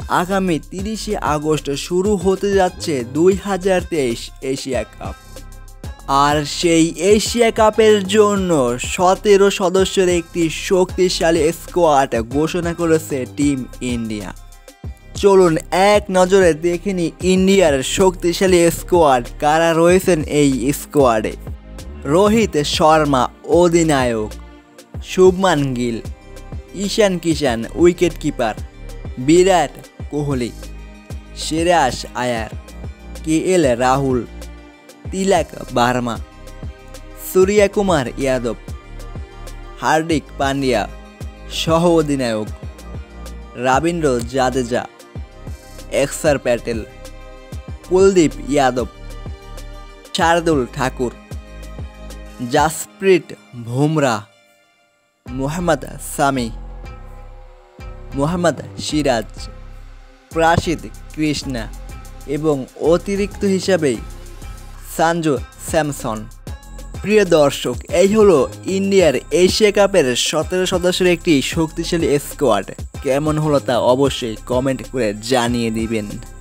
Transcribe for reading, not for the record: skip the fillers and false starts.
আগামী 30শে আগস্ট শুরু হতে যাচ্ছে 2023 এশিয়া কাপ। আর সেই এশিয়া কাপের জন্য 17 সদস্যের একটি শক্তিশালী স্কোয়াড ঘোষণা করেছে টিম ইন্ডিয়া। চলুন এক নজরে দেখে নিই ইন্ডিয়ার শক্তিশালী স্কোয়াড কারা রয়েছেন এই স্কোয়াডে। রোহিত শর্মা অধিনায়ক, Shubman Gill, Ishan Kishan wicket keeper, Virat Kohli, Shreyas Iyer, KL Rahul, Tilak Varma, Suryakumar Yadav, Hardik Pandya সহ অধিনায়ক, রবীন্দ্র জাদেজা, অক্ষর প্যাটেল, কুলদীপ যাদব, শার্দুল ঠাকুর, জাসপ্রীত বুমরা, মোহাম্মদ শামি, মোহাম্মদ সিরাজ, প্রসিদ্ধ কৃষ্ণা এবং অতিরিক্ত হিসাবে সঞ্জু স্যামসন। প্রিয় দর্শক, এই হলো ইন্ডিয়ার এশিয়া কাপের 17 সদস্যের একটি শক্তিশালী স্কোয়াড। কেমন হলো তা অবশ্যই কমেন্ট করে জানিয়ে দিবেন।